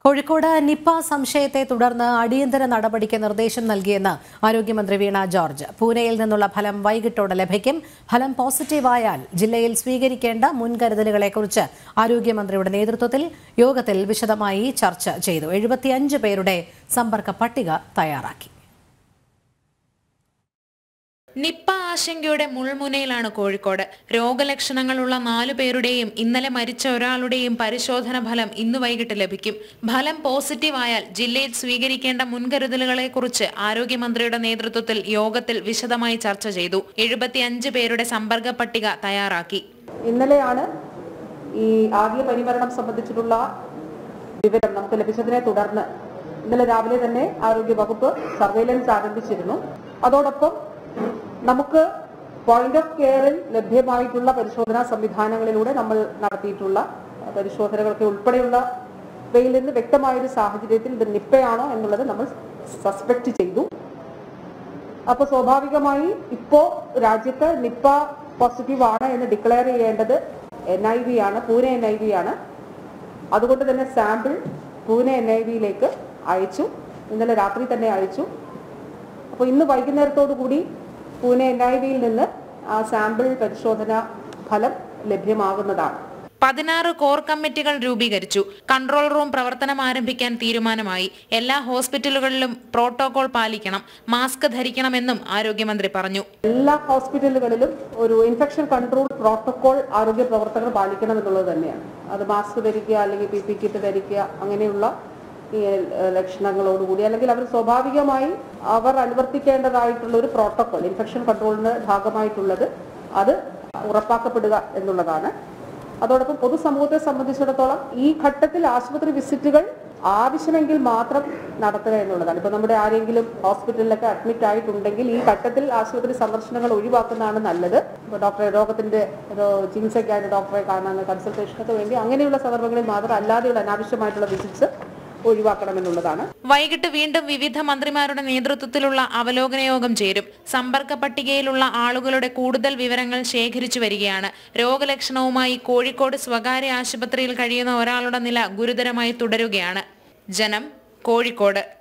Kozhikode Nipah സംശയത്തെ തുടർന്ന് അടിയന്തര നടപടിക്ക് നിർദ്ദേശം നൽകിയെന്ന് ആരോഗ്യമന്ത്രി വീണ ജോർജ്. പൂനെയിൽ നിന്നുള്ള ഫലം വൈകിട്ടോടെ ലഭിക്കും. ഫലം പോസിറ്റീവായാൽ ജില്ലയിൽ സ്വീകരിക്കേണ്ട മുൻകരുതലുകളെക്കുറിച്ച് ആരോഗ്യമന്ത്രിയുടെ നേതൃത്വത്തിൽ യോഗത്തിൽ വിശദമായി ചർച്ച ചെയ്തു. 75 പേരുടെ സമ്പർക്ക പട്ടിക തയ്യാറാക്കി. നിപ്പ ആശങ്കയുടെ മുൾമുനയിലാണ് കോഴിക്കോട്. രോഗലക്ഷണങ്ങളുള്ള 4 പേരുടെയും ഇന്നലെ മരിച്ച ഒരാളുടെയും പരിശോധന ഫലം ഇന്ന് വൈകിട്ട് ലഭിക്കും. ഫലം പോസിറ്റീവ് ആയാൽ ജില്ലയിൽ സ്വീകരിക്കേണ്ട മുൻകരുതലുകളെക്കുറിച്ച് ആരോഗ്യമന്ത്രിയുടെ നേതൃത്വത്തിൽ യോഗത്തിൽ വിശദമായി ചർച്ച ചെയ്തു. 75 പേരുടെ സമ്പർക്ക പട്ടിക തയ്യാറാക്കി. ഇന്നലെയാണ് ഈ ആദ്യ പരിമരണം സംബന്ധിച്ചിട്ടുള്ള വിവരം നമുക്ക് ലഭിച്ചതിനെ തുടർന്ന് ഇന്നലെ രാവിലെ തന്നെ ആരോഗ്യ വകുപ്പ് സർവൈലൻസ് ആരംഭിച്ചിരുന്നു. അതോടൊപ്പം നമുക്ക് പോയിന്റ് ഓഫ് കെയറിൽ ലഭ്യമായിട്ടുള്ള പരിശോധനാ സംവിധാനങ്ങളിലൂടെ നമ്മൾ നടത്തിയിട്ടുള്ള പരിശോധനകൾക്ക് ഉൾപ്പെടെയുള്ളവയിൽ നിന്ന് വ്യക്തമായൊരു സാഹചര്യത്തിൽ ഇത് നിപ്പയാണോ എന്നുള്ളത് നമ്മൾ സസ്പെക്ട് ചെയ്തു. അപ്പോൾ സ്വാഭാവികമായി ഇപ്പോൾ രാജ്യത്ത് നിപ്പ പോസിറ്റീവ് ആണ് എന്ന് ഡിക്ലെയർ ചെയ്യേണ്ടത് NIV ആണ്, പൂനെ NIV ആണ്. അതുകൊണ്ട് തന്നെ സാമ്പിൾ പൂനെ NIVയിലേക്ക് അയച്ചു. ഇന്നലെ രാത്രി തന്നെ അയച്ചു. അപ്പോൾ ഇന്ന് വൈകുന്നേരത്തോടു കൂടി പൂനെ NIVയിൽ നിന്ന് ആ സാമ്പിൾ പരിശോധന ഫലം ലഭ്യമാകുന്നതാണ്. 16 കോർ കമ്മിറ്റികൾ രൂപീകരിച്ചു. കൺട്രോൾ റൂം പ്രവർത്തനം ആരംഭിക്കാൻ തീരുമാനമായി. എല്ലാ ഹോസ്പിറ്റലുകളിലും പ്രോട്ടോകോൾ പാലിക്കണം, മാസ്ക് ധരിക്കണമെന്നും ആരോഗ്യമന്ത്രി പറഞ്ഞു. എല്ലാ ഹോസ്പിറ്റലുകളിലും ഒരു ഇൻഫെക്ഷൻ കൺട്രോൾ പ്രോട്ടോകോൾ ആരോഗ്യ പ്രവർത്തകർ പാലിക്കണം എന്നുള്ളത് തന്നെയാണ്. അത് മാസ്ക് ധരിക്കുക, അല്ലെങ്കിൽ PP കിറ്റ് ധരിക്കുക, അങ്ങനെയുള്ള ഈ ലക്ഷണങ്ങളോടുകൂടി അല്ലെങ്കിൽ അവർ സ്വാഭാവികമായി അവർ അനുവർത്തിക്കേണ്ടതായിട്ടുള്ള ഒരു പ്രോട്ടോകോൾ ഇൻഫെക്ഷൻ കൺട്രോളിന് ഭാഗമായിട്ടുള്ളത് അത് ഉറപ്പാക്കപ്പെടുക എന്നുള്ളതാണ്. അതോടൊപ്പം പൊതുസമൂഹത്തെ സംബന്ധിച്ചിടത്തോളം ഈ ഘട്ടത്തിൽ ആശുപത്രി വിസിറ്റുകൾ ആവശ്യമെങ്കിൽ മാത്രം നടത്തുക എന്നുള്ളതാണ്. ഇപ്പൊ നമ്മുടെ ആരെങ്കിലും ഹോസ്പിറ്റലിലൊക്കെ അഡ്മിറ്റ് ആയിട്ടുണ്ടെങ്കിൽ ഈ ഘട്ടത്തിൽ ആശുപത്രി സന്ദർശനങ്ങൾ ഒഴിവാക്കുന്നതാണ് നല്ലത്. ഇപ്പോൾ ഡോക്ടറെ രോഗത്തിന്റെ ചികിത്സയ്ക്കായിട്ട് ഡോക്ടറെ കാണാൻ കൺസൾട്ടേഷനൊക്കെ വേണ്ടി അങ്ങനെയുള്ള സന്ദർഭങ്ങളിൽ മാത്രം അല്ലാതെയുള്ള അനാവശ്യമായിട്ടുള്ള വിസിറ്റ്സ് ഒഴിവാക്കണമെന്നുള്ളതാണ്. വൈകിട്ട് വീണ്ടും വിവിധ മന്ത്രിമാരുടെ നേതൃത്വത്തിലുള്ള അവലോകന യോഗം ചേരും. സമ്പർക്ക പട്ടികയിലുള്ള ആളുകളുടെ കൂടുതൽ വിവരങ്ങൾ ശേഖരിച്ചു വരികയാണ്. രോഗലക്ഷണവുമായി കോഴിക്കോട് സ്വകാര്യ ആശുപത്രിയിൽ കഴിയുന്ന ഒരാളുടെ നില ഗുരുതരമായി തുടരുകയാണ്. ജനം, കോഴിക്കോട്.